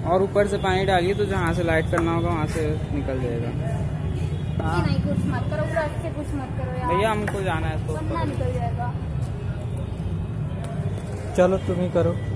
और ऊपर से पानी डालिए तो जहाँ से लाइट करना होगा वहाँ से निकल जाएगा। नहीं कुछ मत करो, अच्छे कुछ मत करो यार भैया हमको जाना है तो निकल जाएगा। चलो तुम ही करो।